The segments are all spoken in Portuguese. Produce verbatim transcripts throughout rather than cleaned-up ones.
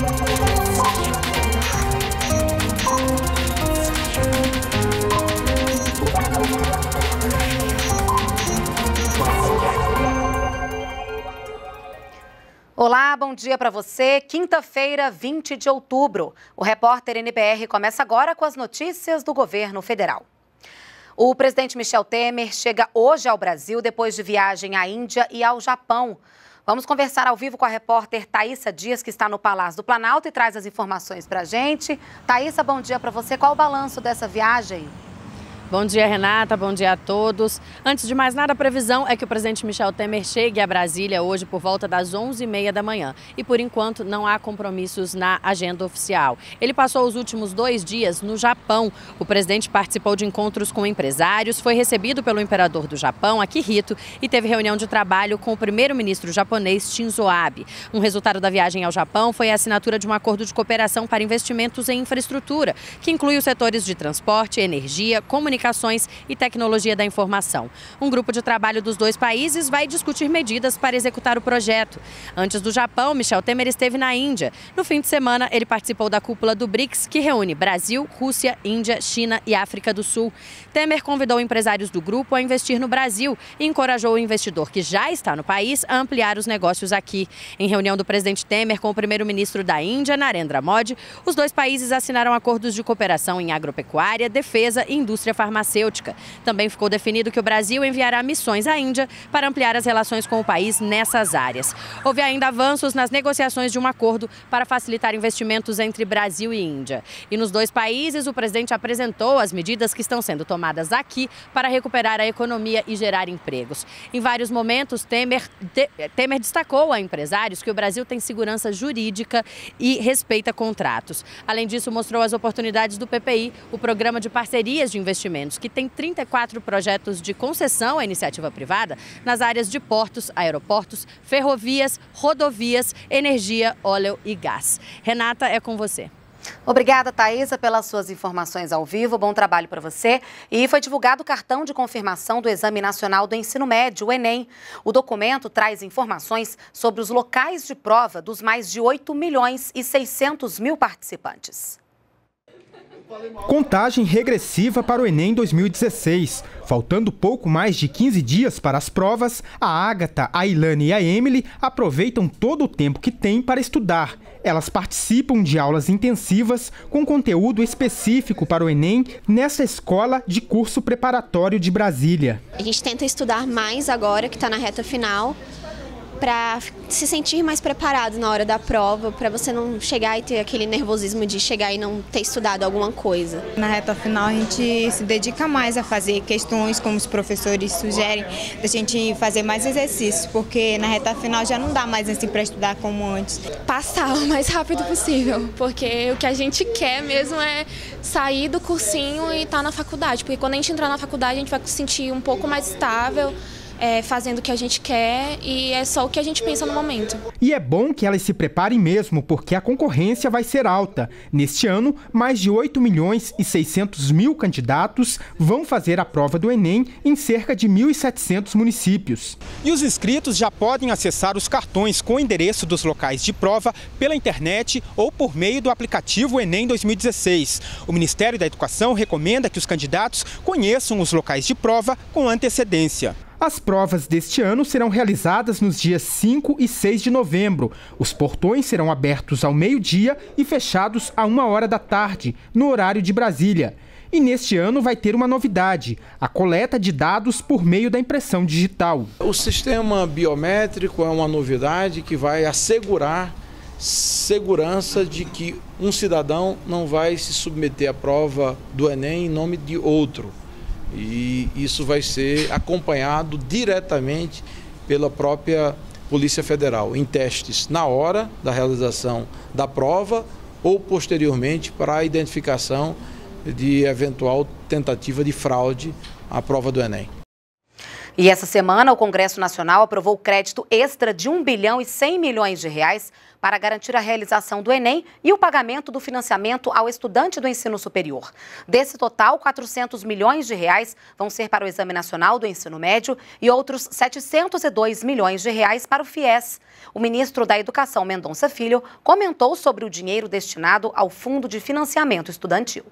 Olá, bom dia para você. Quinta-feira, vinte de outubro. O repórter N B R começa agora com as notícias do governo federal. O presidente Michel Temer chega hoje ao Brasil depois de viagem à Índia e ao Japão. Vamos conversar ao vivo com a repórter Thaísa Dias, que está no Palácio do Planalto e traz as informações para a gente. Thaísa, bom dia para você. Qual o balanço dessa viagem? Bom dia, Renata. Bom dia a todos. Antes de mais nada, a previsão é que o presidente Michel Temer chegue a Brasília hoje por volta das onze e meia da manhã. E, por enquanto, não há compromissos na agenda oficial. Ele passou os últimos dois dias no Japão. O presidente participou de encontros com empresários, foi recebido pelo imperador do Japão, Akihito, e teve reunião de trabalho com o primeiro-ministro japonês, Shinzo Abe. Um resultado da viagem ao Japão foi a assinatura de um acordo de cooperação para investimentos em infraestrutura, que inclui os setores de transporte, energia, comunicação, comunicações e tecnologia da informação. Um grupo de trabalho dos dois países vai discutir medidas para executar o projeto. Antes do Japão, Michel Temer esteve na Índia. No fim de semana, ele participou da cúpula do BRICS, que reúne Brasil, Rússia, Índia, China e África do Sul. Temer convidou empresários do grupo a investir no Brasil e encorajou o investidor que já está no país a ampliar os negócios aqui. Em reunião do presidente Temer com o primeiro-ministro da Índia, Narendra Modi, os dois países assinaram acordos de cooperação em agropecuária, defesa e indústria farmacêutica. farmacêutica. Também ficou definido que o Brasil enviará missões à Índia para ampliar as relações com o país nessas áreas. Houve ainda avanços nas negociações de um acordo para facilitar investimentos entre Brasil e Índia. E nos dois países, o presidente apresentou as medidas que estão sendo tomadas aqui para recuperar a economia e gerar empregos. Em vários momentos, Temer, Temer destacou a empresários que o Brasil tem segurança jurídica e respeita contratos. Além disso, mostrou as oportunidades do P P I, o Programa de Parcerias de Investimentos, que tem trinta e quatro projetos de concessão à iniciativa privada nas áreas de portos, aeroportos, ferrovias, rodovias, energia, óleo e gás. Renata, é com você. Obrigada, Thaísa, pelas suas informações ao vivo. Bom trabalho para você. E foi divulgado o cartão de confirmação do Exame Nacional do Ensino Médio, o Enem. O documento traz informações sobre os locais de prova dos mais de oito milhões e seiscentos mil participantes. Contagem regressiva para o Enem dois mil e dezesseis. Faltando pouco mais de quinze dias para as provas, a Ágata, a Ilane e a Emily aproveitam todo o tempo que têm para estudar. Elas participam de aulas intensivas com conteúdo específico para o Enem nessa escola de curso preparatório de Brasília. A gente tenta estudar mais agora que está na reta final, para se sentir mais preparado na hora da prova, para você não chegar e ter aquele nervosismo de chegar e não ter estudado alguma coisa. Na reta final a gente se dedica mais a fazer questões como os professores sugerem, da gente fazer mais exercícios, porque na reta final já não dá mais assim para estudar como antes. Passar o mais rápido possível, porque o que a gente quer mesmo é sair do cursinho e estar na faculdade, porque quando a gente entrar na faculdade a gente vai se sentir um pouco mais estável, É, fazendo o que a gente quer e é só o que a gente pensa no momento. E é bom que elas se preparem mesmo, porque a concorrência vai ser alta. Neste ano, mais de oito milhões e seiscentos mil candidatos vão fazer a prova do Enem em cerca de mil e setecentos municípios. E os inscritos já podem acessar os cartões com o endereço dos locais de prova pela internet ou por meio do aplicativo Enem dois mil e dezesseis. O Ministério da Educação recomenda que os candidatos conheçam os locais de prova com antecedência. As provas deste ano serão realizadas nos dias cinco e seis de novembro. Os portões serão abertos ao meio-dia e fechados a uma hora da tarde, no horário de Brasília. E neste ano vai ter uma novidade, a coleta de dados por meio da impressão digital. O sistema biométrico é uma novidade que vai assegurar segurança de que um cidadão não vai se submeter à prova do Enem em nome de outro. E isso vai ser acompanhado diretamente pela própria Polícia Federal, em testes na hora da realização da prova ou posteriormente para a identificação de eventual tentativa de fraude à prova do Enem. E essa semana o Congresso Nacional aprovou crédito extra de um bilhão e cem milhões de reais para garantir a realização do Enem e o pagamento do financiamento ao estudante do ensino superior. Desse total, quatrocentos milhões de reais vão ser para o Exame Nacional do Ensino Médio e outros setecentos e dois milhões de reais para o FIES. O ministro da Educação, Mendonça Filho, comentou sobre o dinheiro destinado ao Fundo de Financiamento Estudantil.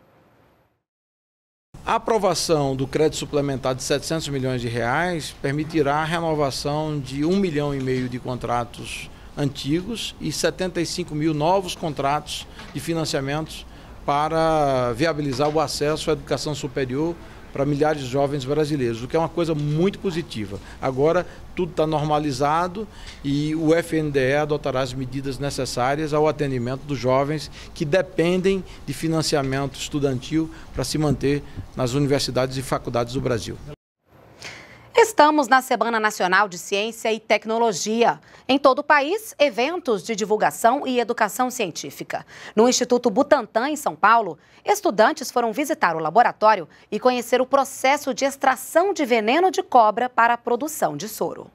A aprovação do crédito suplementar de setecentos milhões de reais permitirá a renovação de um milhão e meio de contratos antigos e setenta e cinco mil novos contratos de financiamentos para viabilizar o acesso à educação superior para milhares de jovens brasileiros, o que é uma coisa muito positiva. Agora tudo está normalizado e o F N D E adotará as medidas necessárias ao atendimento dos jovens que dependem de financiamento estudantil para se manter nas universidades e faculdades do Brasil. Estamos na Semana Nacional de Ciência e Tecnologia. Em todo o país, eventos de divulgação e educação científica. No Instituto Butantan, em São Paulo, estudantes foram visitar o laboratório e conhecer o processo de extração de veneno de cobra para a produção de soro.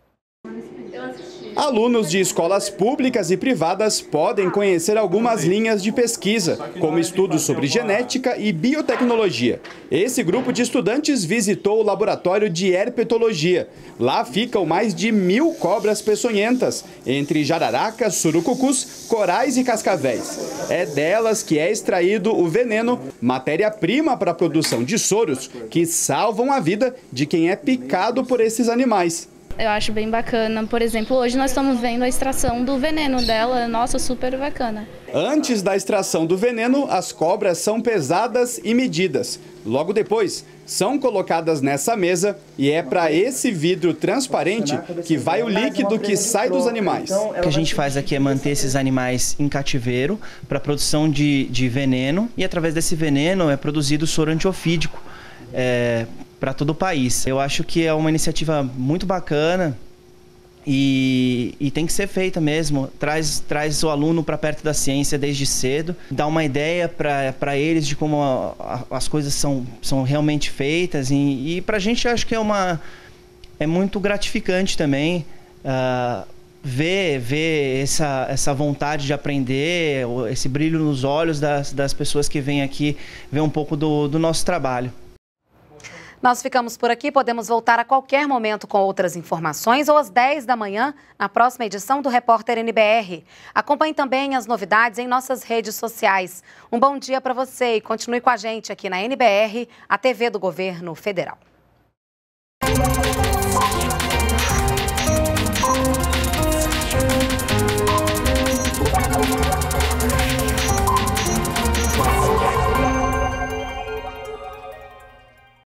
Alunos de escolas públicas e privadas podem conhecer algumas linhas de pesquisa, como estudos sobre genética e biotecnologia. Esse grupo de estudantes visitou o laboratório de herpetologia. Lá ficam mais de mil cobras peçonhentas, entre jararacas, surucucus, corais e cascavéis. É delas que é extraído o veneno, matéria-prima para a produção de soros, que salvam a vida de quem é picado por esses animais. Eu acho bem bacana. Por exemplo, hoje nós estamos vendo a extração do veneno dela. Nossa, super bacana. Antes da extração do veneno, as cobras são pesadas e medidas. Logo depois, são colocadas nessa mesa e é para esse vidro transparente que vai o líquido que sai dos animais. O que a gente faz aqui é manter esses animais em cativeiro para a produção de, de veneno e através desse veneno é produzido soro antiofídico. É, para todo o país. Eu acho que é uma iniciativa muito bacana e, e tem que ser feita mesmo. Traz, traz o aluno para perto da ciência desde cedo, dá uma ideia para eles de como a, a, as coisas são, são realmente feitas e, e para a gente acho que é, uma, é muito gratificante também uh, ver, ver essa, essa vontade de aprender, esse brilho nos olhos das, das pessoas que vêm aqui ver um pouco do, do nosso trabalho. Nós ficamos por aqui, podemos voltar a qualquer momento com outras informações ou às dez da manhã na próxima edição do Repórter N B R. Acompanhe também as novidades em nossas redes sociais. Um bom dia para você e continue com a gente aqui na N B R, a T V do Governo Federal.